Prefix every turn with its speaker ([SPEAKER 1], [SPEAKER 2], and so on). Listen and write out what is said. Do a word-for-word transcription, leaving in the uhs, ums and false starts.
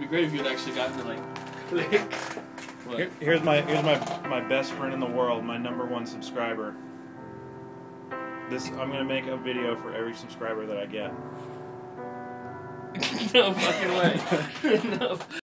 [SPEAKER 1] be great if you had actually gotten to like click. What?
[SPEAKER 2] Here, here's my here's my my best friend in the world, my number one subscriber. This I'm gonna make a video for every subscriber that I get.
[SPEAKER 1] No fucking way. No.